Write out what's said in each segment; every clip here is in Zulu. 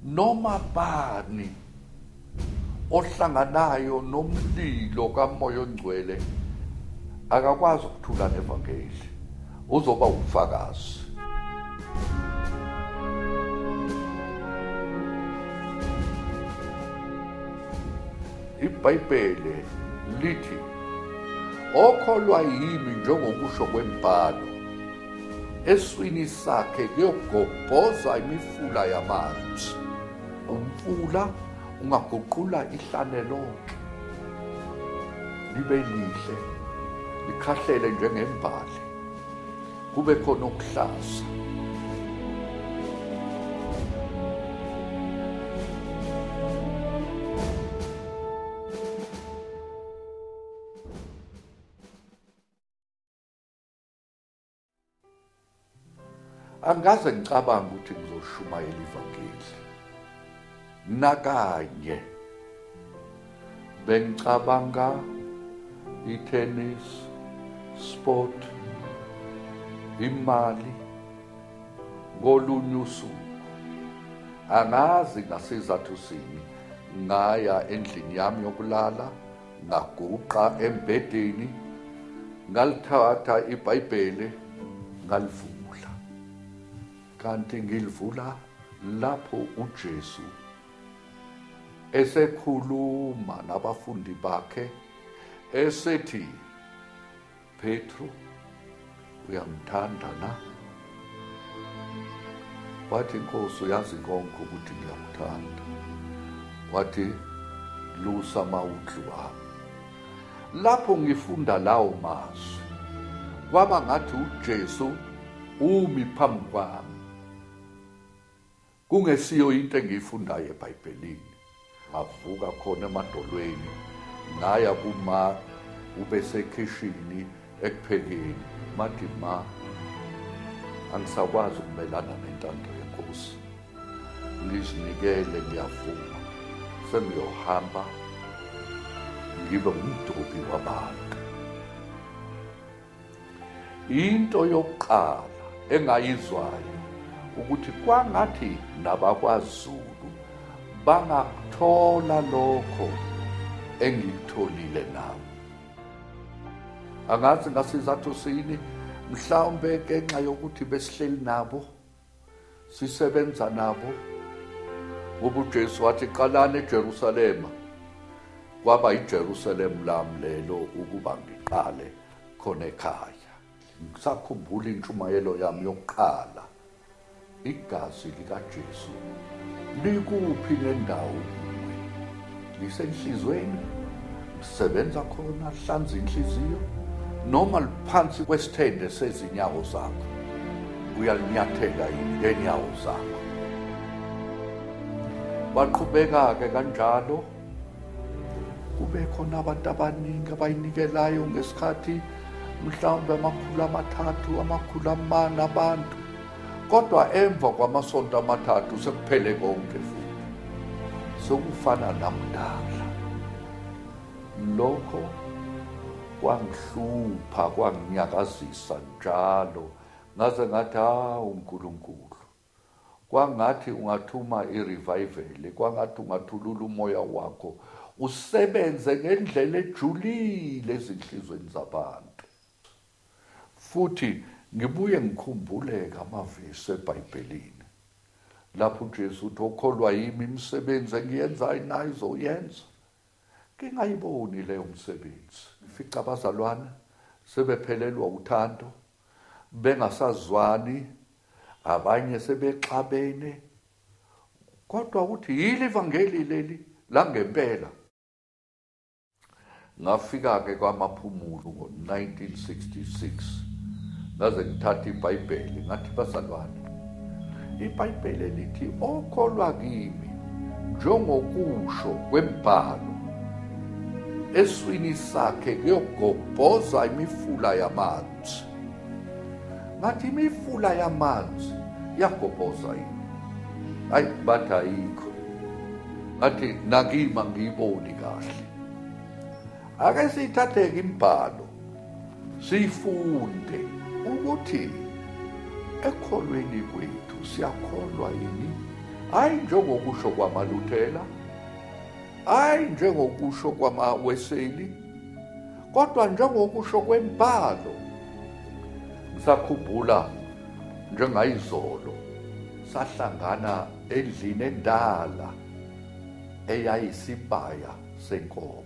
noma bani ohlanganayo nomlilo kaMoya oNgcwele akakwazi ukuthula nevangeli, uzoba ubufakazi. iBhayibheli lithi okholwa yimi njengokusho kwembhalo, eswini sakhe kuyogobhoza imifula yamanzi. Umfula ungaguqula ihlane lonke libe lihle, likhahlele njengembali, kube khona ukuhlaza. Angaze ngicabanga ukuthi ngizoshumayela ivangeli nakanye. Bengicabanga i-tennis, sport, imali ngolunye usuku. Angazi ngasizathu sini ngaya endlini yami yokulala, ngaguqa embedeni, ngalithatha iBhayibheli ngalivula. Kanti ngilivula lapho uJesu esekhuluma nabafundi bakhe esethi, Petru, uyangithanda na? Wathi, Nkosi, uyazi konke ukuthi ngiyakuthanda. Wathi, lusa amawundlu wami. Lapho ngifunda lawo mazwi, kwaba ngathi uJesu umi phambi kwami. Kungesiyo into engiyifundayo eBhayibhelini. Ngavuka khona emadolweni, ngaya kuma ubesekhishini ekuphekeni. Mathi, ma, angisakwazi ukumelana nentando yeNkosi. Ngizinikele, ngiyavuma. Sengiyohamba ngibe ngumdobi wabantu. Into yokuqala engayizwayo ukuthi kwangathi nabakwaZulu bangakuthola lokho engikutholile nami. Angazi ngasizathu sini, mhlawumbe ngenxa yokuthi besihleli nabo, sisebenza nabo. Ngoba uJesu wathi qalani eJerusalema, kwaba iJerusalem lami lelo ukuba ngiqale khona ekhaya. Ngisakhumbula intshumayelo yami yokuqala. Igazi likaJesu likuphi nendawo? Lisenhlizweni, lisebenza khona, lihlanza inhliziyo, noma liphansi kwesithende sezinyawo zakho, uyalinyathela ngenyawo zakho. Baqhubeka-ke kanjalo, kube khona abantu abaningi abayinikelayo ngesikhathi, mhlawumbe 300, 400 abantu. Kodwa emva kwamasonto 3 sekuphele konke futhi. Sokufana namdala. Lokho kwangihlupha, kwanginyakazisa njalo. Ngaze ngathi, uNkulunkulu, kwangathi ungathuma i-revival, kwangathi ungathulula umoya wakho, usebenze ngendlela ejulile ezinhlizweni zabantu. Futhi ngibuye ngikhumbuleke amavesi eBhayibhelini lapho uJesu uthi, okholwa yimi imisebenzi engiyenzayo nayo izoyenza. Ngingayiboni leyo msebenzi. Fica abazalwane sebephelelwa uthando, bengasazwani, abanye sebexabene. Kodwa uthi yili ivangeli leli langempela. Ngafika-ke kwaMaphumulo ngo-1966. Ngaze ngithatha iBhayibheli ngathi, bazalwane, iBhayibheli lithi okholwa kimi njengokusho kwembhalo, eswini sakhe kuyogobhoza imifula yamanzi. Ngathi imifula yamanzi yagobhoza yini? Hayi, bathi ayikho. Ngathi nakima ngiyiboni kahle. Ake siyithathe-ke imbhalo siyifunde ukuthi ekholweni kwethu siyakholwa yini hayi njengokusho kwamaLuthela, hayi njengokusho kwamaWeseli, kodwa njengokusho kwemibhalo. Ngisakhumbula njengayizolo sahlangana endlini endala eyayisibaya senkomo.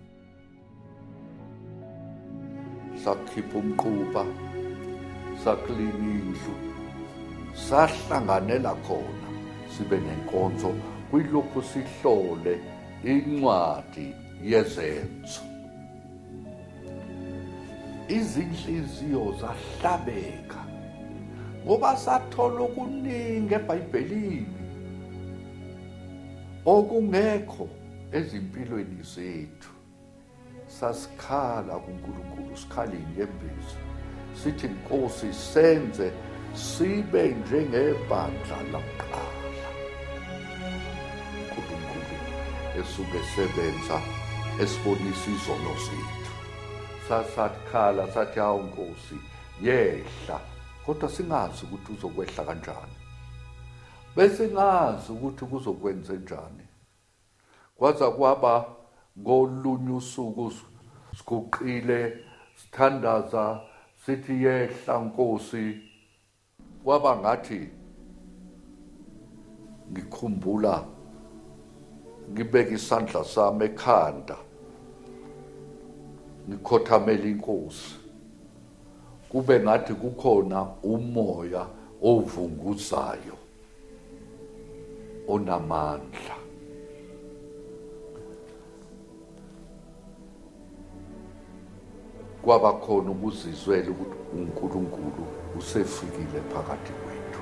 Sakhipha umquba, saklina indlu, sahlanganela khona sibe nenkonzo kuyilokhu sihlole incwadi yezenzo. Izinhliziyo zahlabeka ngoba sathola okuningi eBhayibhelini okungekho ezimpilweni zethu. Sasikhala kuNkulunkulu, sikhala inyembezi, sithi Nkosi senze sibe njengebandla lakuqala. uNkulunkulu esuke sebenza esibonisa izono zethu. Sasakhala sathi hawu Nkosi yehla, kodwa singazi ukuthi uzokwehla kanjani, bese ngazi ukuthi kuzokwenza njani. Kwaza kwaba ngolunye usuku siguqile sithandaza sithi yehla Nkosi, kwaba ngathi ngikhumbula ngibeka isandla sami ekhanda ngikhothamela iNkosi, kube ngathi kukhona umoya ovunguzayo onamandla. Kwaba khona ukuzizwela ukuthi uNkulunkulu usefikile phakathi kwethu.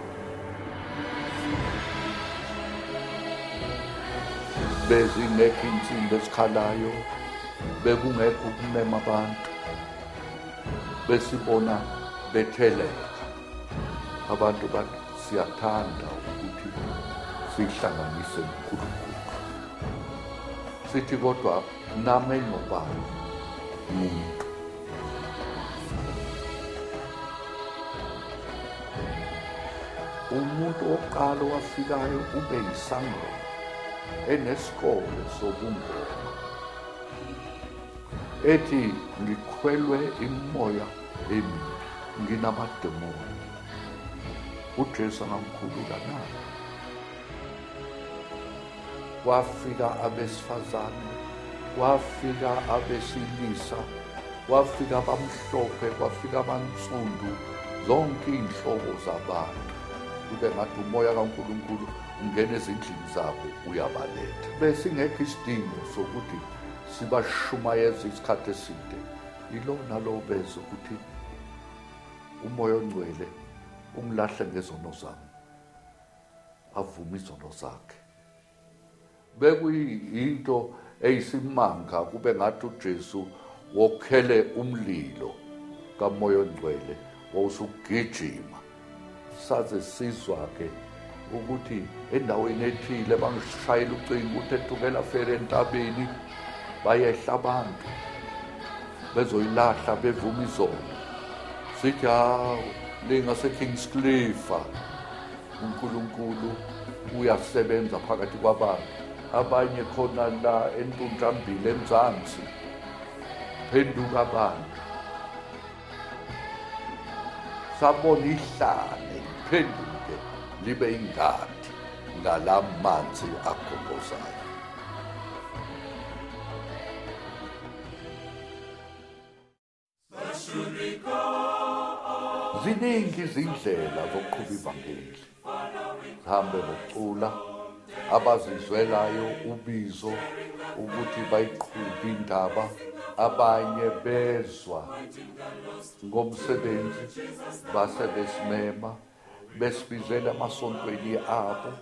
Bezingekho insimbi ezikhalayo, bekungekho ukumema abantu, besibona betheleka. Abantu bathi siyathanda ukuthi sihlanganise uNkulunkulu. Sithi kodwa nami enobani umuntu. Umuntu oqala owafikayo ube yisangoma enesikole sobungoma, ethi ngikhwelwe imoya emibi, nginamademoni. uJesu angamkhulula na? Kwafika abesifazane, kwafika abesilisa, kwafika abamhlophe, kwafika abansundu, zonke iy'nhlobo zabantu. Kube ngathi umoya kaNkulunkulu ungena ezindlini zabo uyabaletha. Besingekho isidingo sokuthi sibashumayeze isikhathi eside. Yilo nalo beze ukuthi umoya ongcwele ungilahle ngezono zami, avume izono zakhe. Bekuyinto eyisimanga kube ngathi uJesu wokhele umlilo kamoya ongcwele wawusugijima. Saze sizwa-ke ukuthi endaweni ethile bangishayela ucingo ukuthi eThukela Fere entabeni bayehla abantu bezoyilahla bevuma izono. Sithi hawu lingaseKingscliff uNkulunkulu uyasebenza phakathi kwabantu. Abanye khona la eNtunjambili eMzansi, phenduka abantu. Sabona ihlane liphenduke libe ingadi ngalamanzi agobhozayo. Ziningi izindlela zokuqhuba ivangeli. Sihambe ngokucula, abazizwelayo ubizo ukuthi bayiqhube indaba, abanye bezwa ngomsebenzi base besimema besibizela emasontweni abo,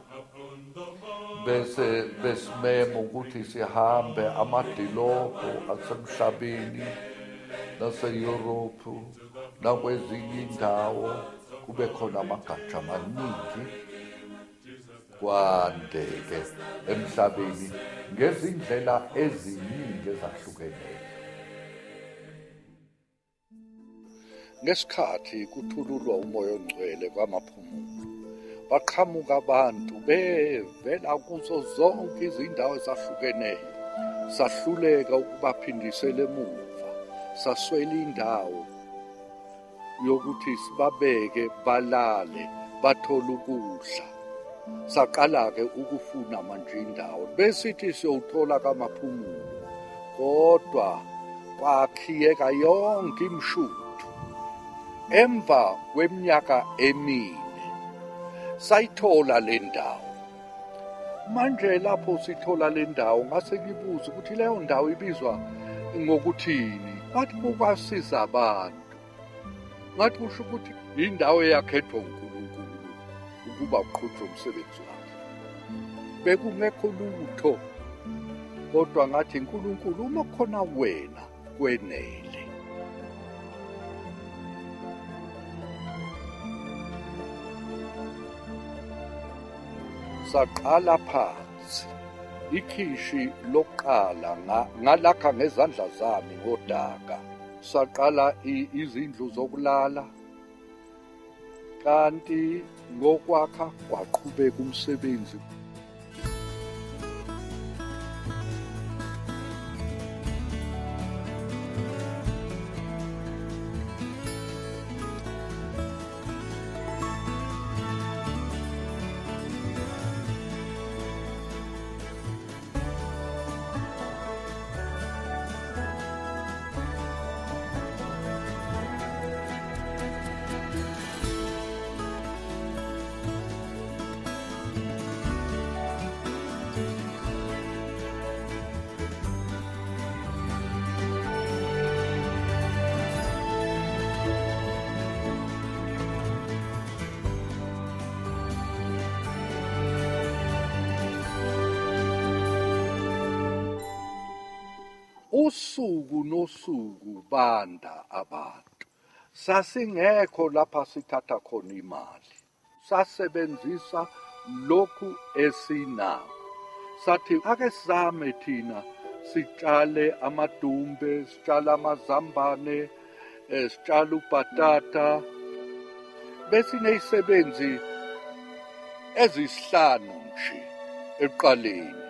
bese besimema ukuthi sihambe amadilobho asemhlabeni naseYurophu nakwezinye indawo, kube khona amagatsha amaningi, kwandeke emhlabeni ngezindlela eziningi ezahlukeneyo. Ngesikhathi kuthululwa umoya ongcwele kwamaphumulo, baqhamuka abantu bevela kuzo zonke izindawo ezahlukeneyo. Sahluleka ukubaphindisela emuva, saswela indawo yokuthi sibabeke balale bathole ukudla. Saqala-ke ukufuna manje indawo besithi siyowuthola kamaphumulo, kodwa kwakhiyeka yonke imishuthu. Emva kweminyaka emine sayithola le ndawo. Manje lapho sithola le ndawo ngase ngibuza ukuthi leyo ndawo ibizwa ngokuthini. Bathi kukwasiza abantu. Ngathi kusho ukuthi indawo eyakhethwa uNkulunkulu ukuba uqhutshwe umsebenzi wakhe. Bekungekho lutho, kodwa ngathi uNkulunkulu uma khona wena kwenele. Saqala phansi ikhishi lokuqala ngalakha ngezandla zami ngodaka. Saqala izindlu zokulala, kanti ngokwakha kwaqhubeka umsebenzi. Usuku nosuku banda abantu. Sasingekho lapha sithatha khona imali. Sasebenzisa lokhu esinakho. Sathi ake sizame thina sitshale amadumbe, sitshale amazambane, sitshale ubhatata. Besinezisebenzi ezisihlanu nje eqaleni.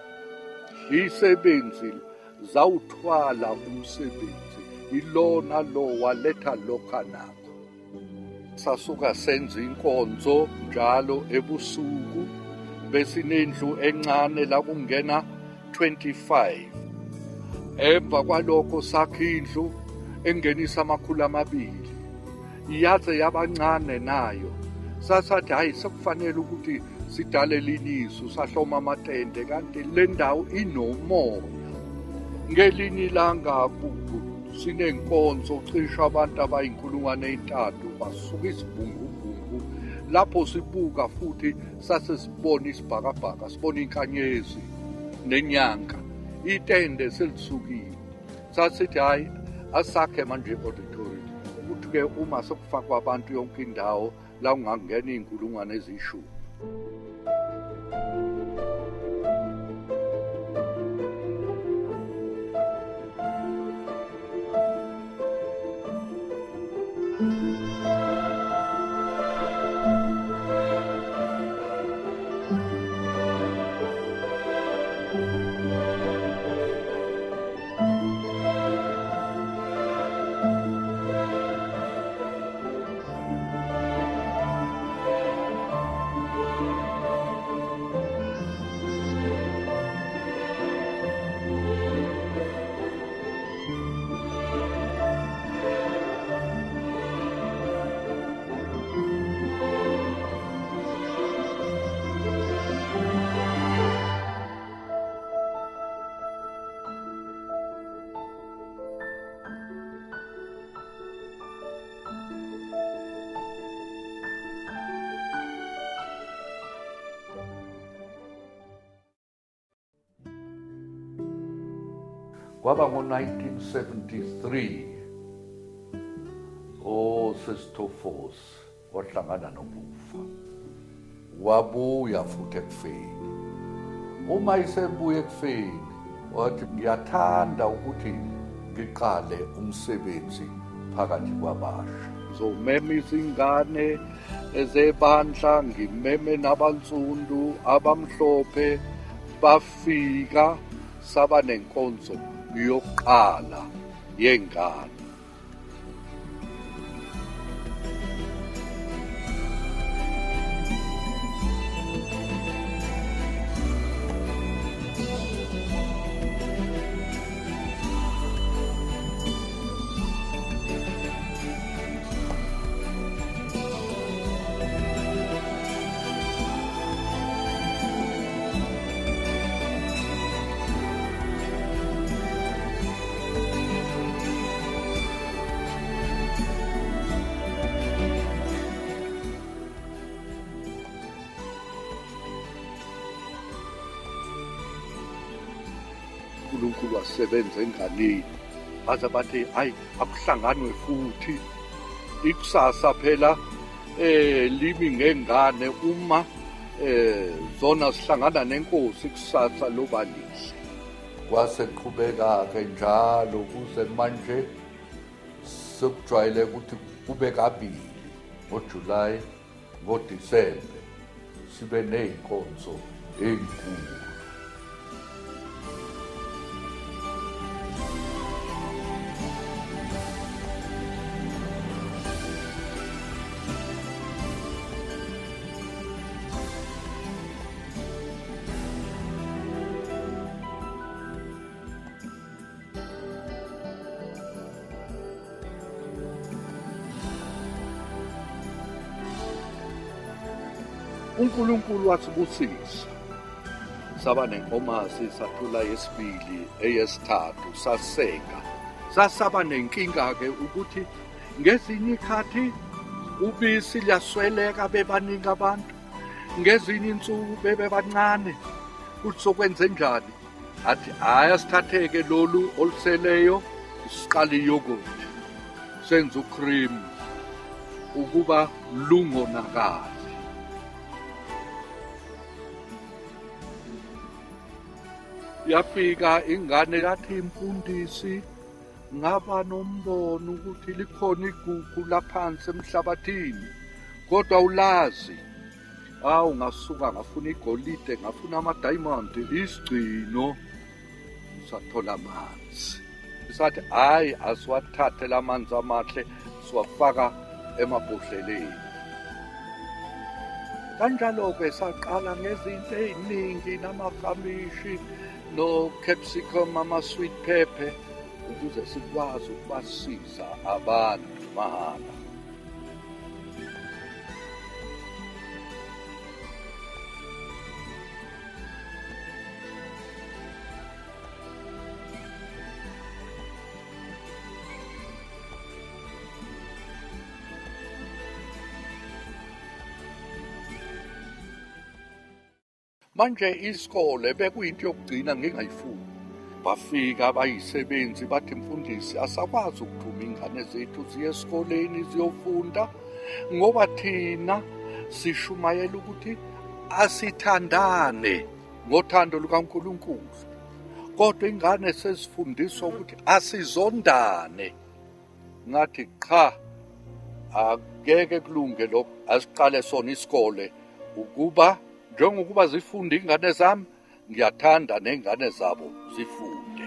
Isebenzi zawuthwala umsebenzi, ilona lo waletha lokha nakho. Sasuka senza inkonzo njalo ebusuku, besinendlu encane la kungena 25. Emva kwalokho sakha indlu engenisa 200. Yaze yabancane nayo. Sasathi hayi sekufanele ukuthi sidale ilinisu, sahloma amatende, kanti le ndawo inomoya. Ngelinye ilanga sinenkonzo cishe abantu abayi3,000 basuka isibhungubhungu. Lapho sibuka futhi sase sibona isibhakabhaka, sibona inkanyezi nenyanga. Itende selisukile. Sasithi hayi asakhe manje auditorium. Ukuthi-ke uma sekufakwa abantu yonke indawo la ungangena 10,000. Kwaba ngo-1973 Sesithofos wahlangana nobufa, wabuya futhi ekufeni. Uma isebuya ekufeni wathi ngiyathanda ukuthi ngiqale umsebenzi phakathi kwabasha. Ngizomema izingane ezebandla ngimeme nabansundu abamhlophe bafika saba nenkonzo yokuqala yengane. uNkulunkulu wasebenza enganeni baze bathi hayi akuhlanganwe futhi ikusasa phela limi ngengane uma zona sihlangana nenkosi ikusasa loba lihle. Kwase qhubeka ke njalo kuze manje sekujwayele ukuthi kube kabili ngoJuly ngoDisemba sibe nezinkonzo ezinkulu. uNkulunkulu wasibusisa saba nenkomazi sathula yesibili eyesithathu saseka sasaba nenkinga ke ukuthi ngezinye ikhathi ubisi liyasweleka bebaningi abantu ngezinye insuku bebancane ukuthi sokwenze njani athi ayasithatheke lolu oluseleyo siqala iyogurt senze ucream ukuba lungonakali. Yafika ingane yathi imfundisi ngaba nombono ukuthi likhona igugu laphansi emhlabathini kodwa ulazi ngasuka ngafuna igolide ngafuna ama-diamond isigcino sathola amanzi sathi hayi asiwathathe lamanzi amahle siwafaka emabhodleleni. Kanjalo-ke saqala ngezinto eziningi namafamishi no-capsicum, ama-sweet pepper ukuze sikwazi ukubasiza abantu mahhala. Manje isikole bekuyinto yokugcina ngingayifuni. Bafika abayisebenzi bathi mfundisi asakwazi ukuthuma ingane zethu ziye esikoleni ziyofunda ngoba thina sishumayela ukuthi asithandane ngothando lukaNkulunkulu. Kodwa ingane sezifundiswa ukuthi asizondane. Ngathi cha akeke kulunge lokho asiqale sona isikole ukuba njengokuba zifunda ingane zami ngiyathanda nengane zabo zifunde.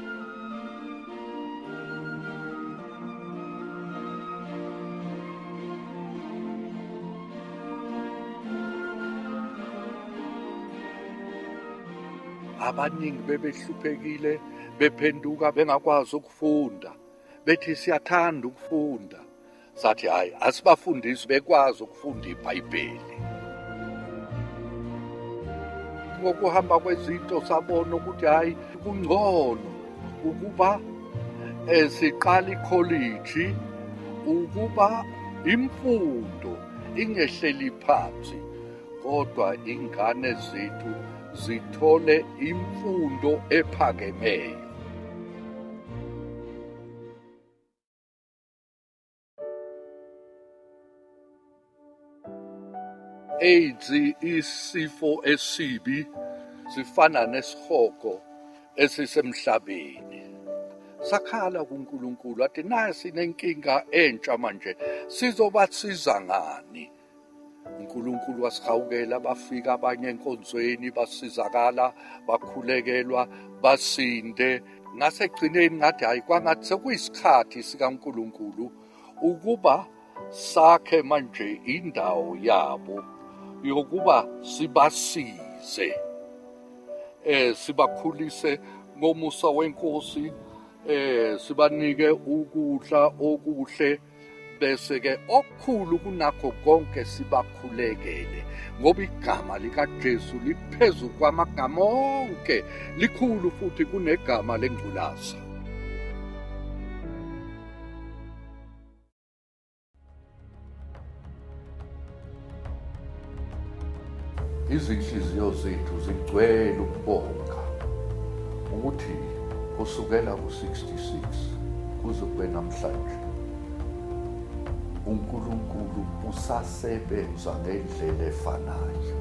Abaningi bebehluphekile bephenduka bengakwazi ukufunda bethi siyathanda ukufunda sathi hayi asibafundisi bekwazi ukufunda iBhayibheli. Ngokuhamba kwezinto sabona ukuthi hayi kungcono ukuba siqala icollege ukuba imfundo ingehleli phansi kodwa ingane zethu zithole imfundo ephakemeyo. AIDS isifo esibi sifana nesihoko esisemhlabeni. Sakhala kuNkulunkulu athi naye sinenkinga entsha manje sizobasiza ngani? uNkulunkulu wasihawukela, bafika abanye enkonzweni, basizakala, bakhulekelwa, basinde. Ngasekugcineni ngathi hayi, kwangathi sekuyisikhathi sikaNkulunkulu ukuba sakhe manje indawo yabo yokuba sibasize, sibakhulise ngomusa wenkosi, sibanike ukudla okuhle, bese-ke okukhulu kunakho konke sibakhulekele, ngoba igama likaJesu liphezu kwamagama onke, likhulu futhi kunegama lengculaza. Izinhliziyo zethu zigcwele ukubonga ukuthi kusukela ku-66 kuze kube namhlanje uNkulunkulu usasebenza ngendlela efanayo.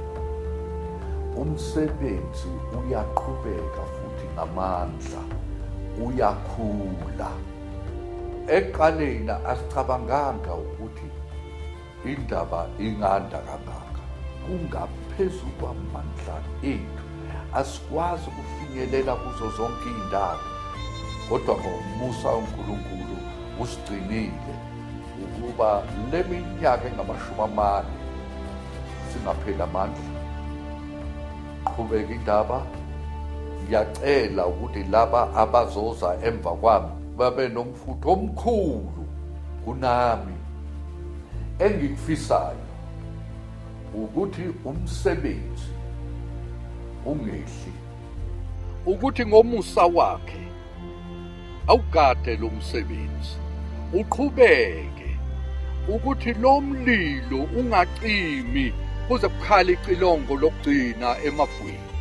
Umsebenzi uyaqhubeka futhi ngamandla, uyakhula. Eqaleni asicabanganga ukuthi indaba inganda kangaka, kungaphezu kwamandla ethu, asikwazi ukufinyelela kuzo zonke iy'ndawo, kodwa ngomusa uNkulunkulu usigcinile ukuba le minyaka engama-40 singapheli amandla. Qhubeka indaba. Ngiyacela ukuthi laba abazoza emva kwami babe nomfutho omkhulu kunami. Engikufisayo ukuthi umsebenzi ungehli, ukuthi ngomusa wakhe awugade lo msebenzi, uqhubeke, ukuthi lo mlilo ungacimi kuze kukhale icilongo lokugcina emafwini.